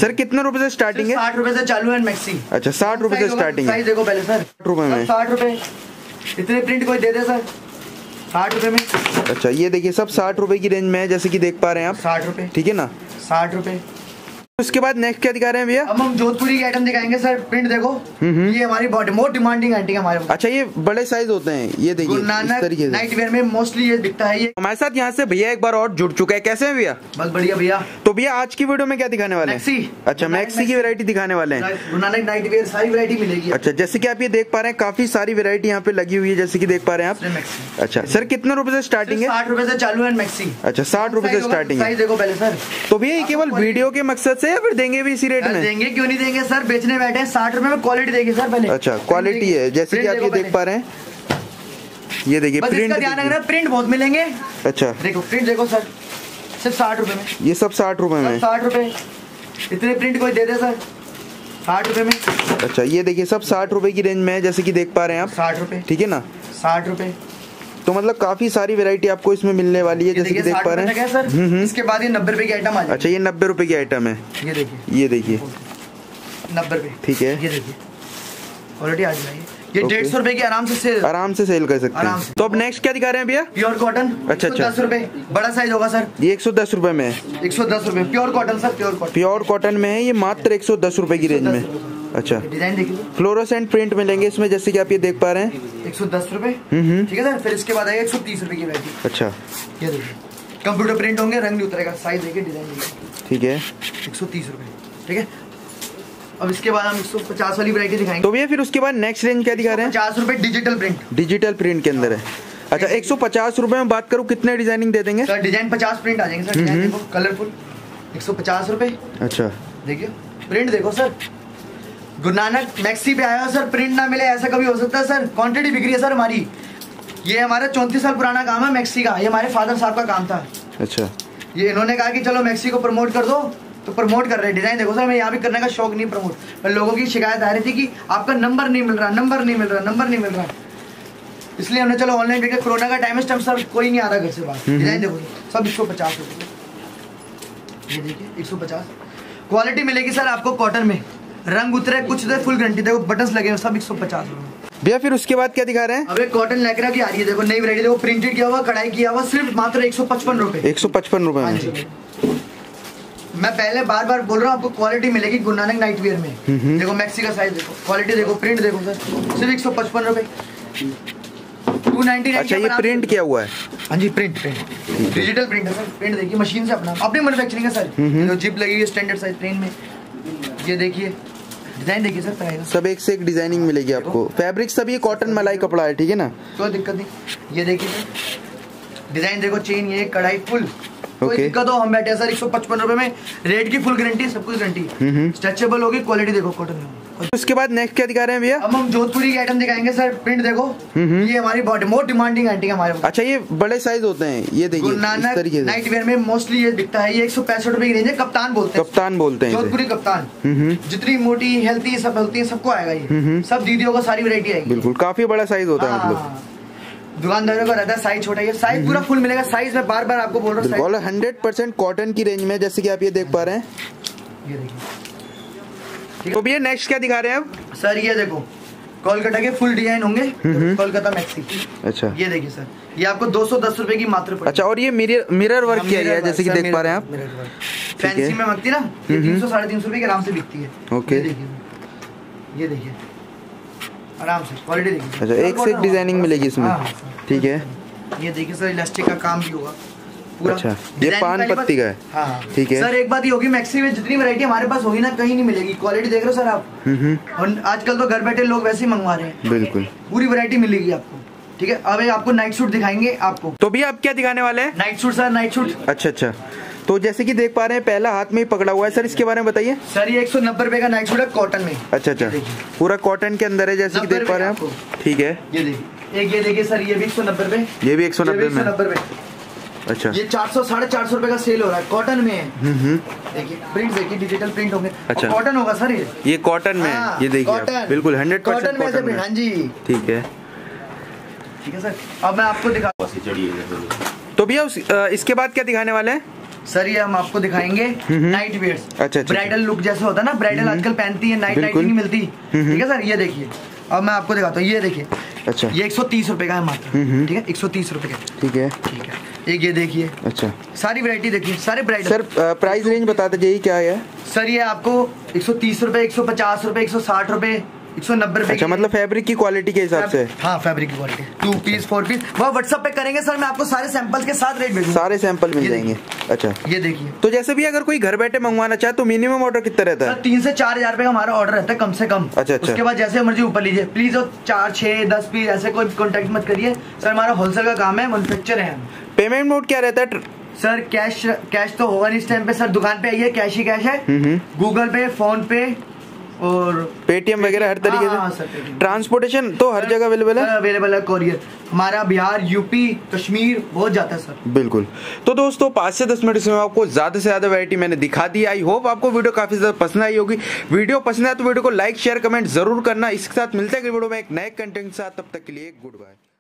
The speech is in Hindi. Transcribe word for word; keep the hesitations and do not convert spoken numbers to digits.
सर कितने रुपए से स्टार्टिंग है? साठ रुपए से चालू है मैक्सी। अच्छा साठ रुपए से स्टार्टिंग है। साइज देखो पहले सर, रुपए में साठ रुपए इतने प्रिंट कोई दे दे सर साठ रुपए में। अच्छा ये देखिए सब साठ रुपए की रेंज में है, जैसे कि देख पा रहे हैं आप। साठ रुपए, ठीक है ना, साठ रुपए। उसके बाद नेक्स्ट क्या दिखा रहे हैं भैया? अब हम जोधपुरी की आइटम दिखाएंगे सर। प्रिंट देखो, ये हमारी बहुत मोस्ट डिमांडिंग आइटम है हमारे। अच्छा ये बड़े साइज होते हैं, ये देखिए इस तरीके से नाइट वेयर में मोस्टली ये दिखता है। ये हमारे साथ यहाँ से भैया एक बार और जुड़ चुका है। कैसे हैं भैया? बस बढ़िया भैया। तो भैया आज की वीडियो में क्या दिखाने वाले हैं? मैक्सी। अच्छा मैक्सी की वैरायटी दिखाने वाले हैं। गुरुनानक नाइट वेयर सारी वैरायटी मिलेगी। अच्छा जैसे कि आप ये देख पा रहे हैं काफी सारी वैरायटी यहाँ पे लगी हुई है, जैसे कि देख पा रहे हैं आप। अच्छा सर कितने रुपए से स्टार्टिंग है? साठ रुपए से चालू है मैक्सी। अच्छा साठ रुपए से स्टार्टिंग है। साइज देखो पहले सर। तो भैया ये केवल वीडियो के मकसद से या फिर देंगे भी इसी रेट में? देंगे क्यों नहीं देंगे सर, बेचने बैठे हैं। साठ रुपए में क्वालिटी देगी सर पहले। अच्छा क्वालिटी है, जैसे कि आप ये देख पा रहे हैं, ये देखिए प्रिंट ध्यान रखना, प्रिंट बहुत मिलेंगे। अच्छा देखो प्रिंट देखो सर, सिर्फ साठ रुपए में। ये सब साठ रुपए में, साठ रुपए इतने प्रिंट कोई दे दे सर साठ रुपए में। अच्छा ये देखिए सब साठ रुपए की रेंज में है, जैसे कि देख पा रहे हैं आप। साठ रुपए, ठीक है ना, साठ रुपए। तो मतलब काफी सारी वैरायटी आपको इसमें मिलने वाली है, जैसे कि देख पा रहे हैं सर। इसके बाद ये नब्बे रुपए की आइटम आ जाएगी। अच्छा ये नब्बे रुपए की आइटम है, ये देखिए ये देखिए नब्बे रुपए, ठीक है। ये देखिए क्वालिटी आ जाएगी। ये डेढ़ सौ रुपए की आराम से सेल आराम से सेल कर सकते हैं। तो अब नेक्स्ट क्या दिखा रहे हैं भैया? Pure cotton. अच्छा अच्छा दस रुपए बड़ा साइज होगा सर। ये एक सौ दस रुपए में है। एक सौ दस रुपए pure cotton sir, pure cotton. Pure cotton में है ये, मात्र एक सौ दस रुपए की रेंज में। अच्छा डिजाइन देखिए, फ्लोरोसेंट प्रिंट मिलेंगे इसमें, जैसे कि आप ये देख पा रहे हैं। एक सौ दस रुपए, ठीक है सर। फिर इसके बाद आएगा एक सौ तीस रुपए की वैरायटी। अच्छा ये देखिए कंप्यूटर प्रिंट होंगे, रंग नहीं उतरेगा। साइज देखिए, डिजाइन देखिए, ठीक है। एक सौ तीस रुपए, ठीक है। अब इसके बाद हम एक सौ पचास वाली वैरायटी दिखाएंगे। तो भैया फिर उसके बाद नेक्स्ट रेंज क्या दिखा रहे हैं? पचास रुपए डिजिटल प्रिंट। डिजिटल प्रिंट के अंदर है। अच्छा एक सौ पचास रुपए में बात करूँ, कितने डिजाइनिंग दे देंगे सर? डिजाइन पचास प्रिंट आ जाएंगे सर। डिजाइन देखो कलरफुल, एक सौ पचास रुपए। अच्छा देखिए प्रिंट देखो सर, गुरुनानक मैक्सी पे आया सर, प्रिंट ना मिले ऐसा कभी हो सकता है सर? क्वांटिटी बिक रही है सर हमारी। ये हमारा चौंतीस साल पुराना काम है मैक्सी का, ये हमारे फादर साहब का काम था। अच्छा ये इन्होंने कहा कि चलो मैक्सी को प्रमोट कर दो, तो प्रमोट कर रहे हैं। डिजाइन देखो सर, मैं यहाँ भी करने का शौक नहीं प्रमोट, पर लोगों की शिकायत आ रही थी कि आपका नंबर नहीं मिल रहा, नंबर नहीं मिल रहा, नंबर नहीं मिल रहा, इसलिए हमने चलो ऑनलाइन देखा। कोरोना का टाइम है सर, कोई नहीं आ रहा घर से बाहर। डिजाइन देखो सब एक सौ पचास रुपये, ये देखिए एक सौ पचास। क्वालिटी मिलेगी सर आपको कॉटन में, रंग उतरे कुछ दे फुल गारंटी। देखो बटन्स लगे हैं, सब एक सौ पचास रुपये भैया। फिर उसके बाद क्या दिखा रहे हैं? अब एक कॉटन लैक्रा की आ रही है, देखो नई वैरायटी, देखो प्रिंटेड किया हुआ, कढ़ाई किया हुआ, सिर्फ मात्र एक सौ पचपन रुपए। एक सौ पचपन रुपए में। मैं पहले बार बार बोल रहा हूँ, आपको क्वालिटी मिलेगी गुरुनानक नाइट वेयर में। देखो मैक्सी का साइज देखो, क्वालिटी देखो, प्रिंट देखो सर, सिर्फ एक सौ पचपन रुपए, टू नाइनटी नाइन। अच्छा ये प्रिंट किया हुआ है? हाँ जी प्रिंट, प्रिंट डिजिटल प्रिंट है सर। प्रिंट देखिए मशीन से अपना, अपनी मैन्युफैक्चरिंग है सर। जिप लगी है स्टैंडर्ड साइज प्लेन में। ये देखिए डिजाइन देखिए सर, सब एक से एक डिजाइनिंग मिलेगी आपको। फैब्रिक सब ये कॉटन मलाई कपड़ा है, ठीक है ना, कोई दिक्कत नहीं। ये देखिए डिजाइन देखो, चेन ये कढ़ाई फुल, कोई दिक्कत हो हम बैठे सर। एक सौ पचपन रुपए में रेट की फुल गारंटी, सब कुछ गारंटी, स्ट्रेचेबल होगी। क्वालिटी देखो कॉटन में। उसके बाद नेक्स्ट क्या दिखा रहे हैं भैया? अब हम जोधपुरी की आइटम दिखाएंगे सर। प्रिंट देखो, ये हमारी बहुत मोस्ट डिमांडिंग आइटम है हमारे। अच्छा ये बड़े साइज होते हैं, ये देखिए गुरुनानक नाइट वेयर में मोस्टली ये दिखता है। ये एक सौ पैंसठ रुपए की रेंज है। कप्तान बोलते हैं, कप्तान बोलते हैं, जोधपुरी कप्तान। जितनी मोटी हेल्थी सब होती है सबको आएगा ये, सब दीदियों को सारी वैरायटी आएगी। बिल्कुल काफी बड़ा साइज होता है, मतलब दुकानदारों का रहता है साइज छोटा, ये साइज पूरा फुल मिलेगा। साइज में बार बार आपको बोल रहा हूँ, हंड्रेड परसेंट कॉटन की रेंज में, जैसे कि आप ये देख पा रहे हैं। ये देखिए। तो भैया नेक्स्ट क्या दिखा रहे हैं अब? सर ये देखो कोलकाता के फुल डिजाइन होंगे, कोलकाता मैक्सी। अच्छा ये देखिए सर, ये आपको दो सौ दस रुपए की मात्र पड़ेगी। अच्छा और ये मिरर मिरर वर्क किया गया है, जैसे कि देख पा रहे हैं आप। फैंसी में बिकती ना, ये तीन सौ साढ़े तीन सौ रुपए के आराम से बिकती है। ओके ये देखिए आराम से क्वालिटी देखिए। अच्छा एक से एक डिजाइनिंग मिलेगी इसमें, ठीक है। ये देखिए सर इलास्टिक का काम भी होगा पूरा। अच्छा ये पान पत्ती का है, हाँ ठीक है सर। एक बात ये होगी, मैक्सी में जितनी वैरायटी हमारे पास होगी ना, कहीं नहीं मिलेगी। क्वालिटी देख रहे हो सर आप, और आजकल तो घर बैठे लोग वैसे ही मंगवा रहे हैं। बिल्कुल पूरी वैरायटी मिलेगी आपको, ठीक है। अब आपको नाइट सूट दिखाएंगे आपको। तो भैया आप क्या दिखाने वाले हैं? Night suit sir, night suit. अच्छा अच्छा, तो जैसे कि देख पा रहे हैं पहला हाथ में ही पकड़ा हुआ है सर, इसके बारे में बताइए। सर ये एक सौ नब्बे रुपए का नाइट सूट है कॉटन में। अच्छा अच्छा, पूरा कॉटन के अंदर है, जैसे कि देख पा रहे हैं आप, ठीक है। ये देखिए, एक ये देखिए सर, ये भी एक सौ नब्बे रुपए, ये भी एक सौ नब्बे में। अच्छा ये चार सौ साढ़े चार सौ रुपए का सेल हो रहा है, कॉटन में है। देखिए प्रिंट देखिए, डिजिटल प्रिंट होंगे। अच्छा कॉटन होगा सर, ये ये कॉटन में, ये देखिए बिल्कुल हंड्रेड परसेंट कॉटन में। हाँ जी ठीक है, ठीक है सर। अब मैं आपको दिखा। तो भैया इसके बाद क्या दिखाने वाले हैं? सर ये हम आपको दिखाएंगे नाइट वेयर्स। अच्छा, अच्छा, ब्राइडल लुक जैसे होता है ना, ब्राइडल आजकल पहनती है, नाइट नाइट नहीं मिलती, ठीक है सर। ये देखिए, अब मैं आपको दिखाता हूँ, ये देखिए। अच्छा, ये एक सौ तीस रुपए का है मात्र, ठीक है, एक सौ तीस रुपए का। ठीक है, ठीक है। एक ये देखिए। अच्छा, सारी वैरायटी देखिए, सारे ब्राइडल। सर प्राइस रेंज बता दीजिए क्या है? सर ये आपको एक सौ तीस रुपए, एक सौ पचास रुपए, एक सौ साठ रुपए, एक सौ नब्बे रुपए। अच्छा, मतलब फैब्रिक की क्वालिटी के हिसाब से? हाँ, फैब्रिक की quality, two piece four piece. वो व्हाट्सएप पे करेंगे सर, मैं आपको सारे सैंपल के साथ रेट भेजूंगा। सारे सैंपल मिल जाएंगे। अच्छा, ये देखिए। तो जैसे भी अगर कोई घर बैठे मंगवाना चाहे तो मिनिमम ऑर्डर कितना रहता है? तीन से चार हजार रुपए का हमारा ऑर्डर रहता है कम से कम। अच्छा, अच्छा। उसके बाद जैसे मर्जी ऊपर लीजिए प्लीज। और चार छह दस पीस ऐसे कोई कॉन्टेक्ट मत करिए सर, हमारा होलसेल का काम है, मैन्युफैक्चर है। पेमेंट मोड क्या रहता है? सर कैश कैश तो होगा नहीं इस टाइम पे सर, दुकान पे आइए, कैश ही कैश है। गूगल पे, फोन पे और पेटीएम वगैरह हर तरीके हाँ, से। हाँ, ट्रांसपोर्टेशन तो हर जगह अवेलेबल है? अवेलेबल है, कोरियर हमारा बिहार, यूपी, कश्मीर बहुत जाता है सर। बिल्कुल। तो दोस्तों पाँच से दस मिनट में आपको ज्यादा से ज्यादा वैरायटी मैंने दिखा दी। आई होप आपको वीडियो काफी ज्यादा पसंद आई होगी। वीडियो पसंद है तो वीडियो को लाइक शेयर कमेंट जरूर करना। इसके साथ मिलते हैं वीडियो में एक नए कंटेंट के साथ, तब तक के लिए गुड बाय।